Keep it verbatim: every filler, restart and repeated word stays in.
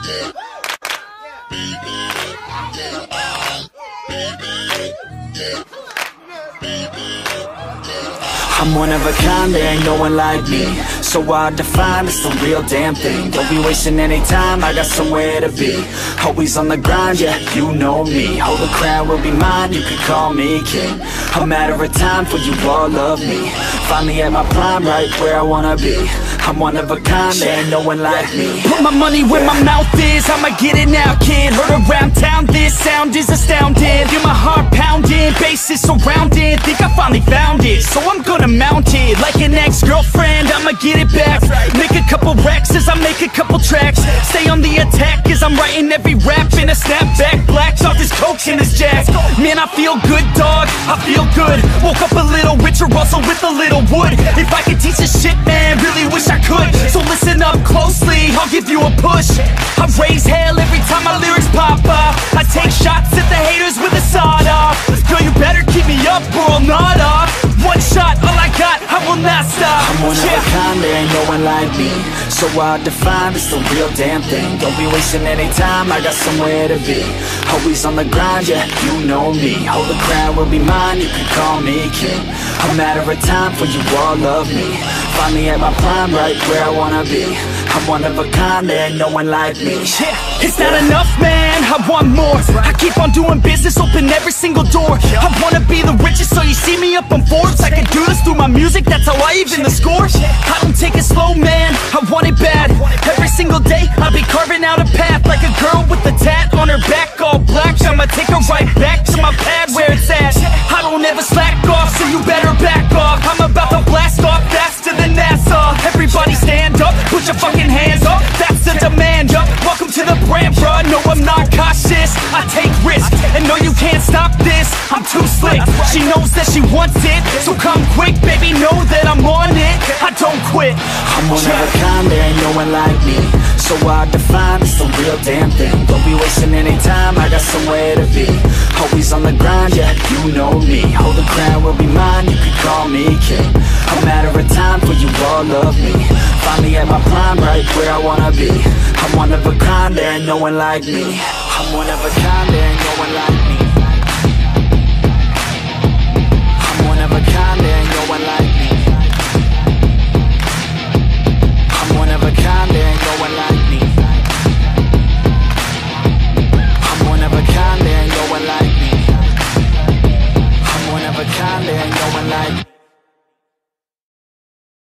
I'm one of a kind, there ain't no one like me. So hard to find, it's the real damn thing. Don't be wasting any time, I got somewhere to be. Always on the grind, yeah, you know me. Hold the crown will be mine, you can call me king. A matter of time for you all love me. Finally at my prime, right where I wanna be. I'm one of a kind, there ain't no one like me. Put my money where my mouth is, I'ma get it now, kid. Heard around town, this sound is astounding. Feel my heart pounding, bass is surrounding. Think I finally found it, so I'm gonna mount it. Like an ex-girlfriend, I'ma get it back. Make a couple racks as I make a couple tracks. Stay on the attack as I'm writing every rap in a snapback. Black off this coke and this jack. Man, I feel good, dog, I feel good. Woke up a little richer, also with a little wood. If I could teach this shit, man, really wish I could. So listen up closely, I'll give you a push. I raise hell every time my lyrics pop off. I take shots at the haters with a sawed off. Girl, you better keep me up or I'll nod off. One shot, all I got, I will not stop. I'm one yeah. of a kind, there ain't no one like me. So hard to find, it's the real damn thing. Don't be wasting any time, I got somewhere to be. Always on the grind, yeah, you know me. Hold the crown will be mine, you can call me king. A matter of time for you all love me. Find me at my prime, right where I wanna be. I'm one of a kind, there ain't no one like me. Yeah, it's not enough, man, I want more. I keep on doing business, open every single door. I wanna be the richest, so you see me up on Forbes. I can do this through my music, that's how I even the score. I don't take it slow, man, I want it bad. Every single day, I'll be carving out a path. Like a girl with a tat on her back, all black. I'ma take her right back to my pad where it's at. I don't ever slack off, so you better back off. I'm about to blast off faster than NASA. Everybody stand up, put your fucking hands up, that's the demand, up. Welcome to the brand, bruh, no I'm not cautious. I take risks, and no you can't stop this. I'm too slick, she knows that she wants it. So come quick, baby, know that I'm on it. I don't quit. I'm one of a kind, there ain't no one like me. So hard to find, it's the real damn thing. Don't be wasting any time, I got somewhere to be. Always on the grind, yeah, you know me. Hold the crown will be mine, you can call me king. A matter of time for you all love me. Finally at my prime, right where I wanna be. I'm one of a kind, there ain't no one like me. I'm one of a kind, there ain't no one like me. I'm one of a kind, there ain't no one like me.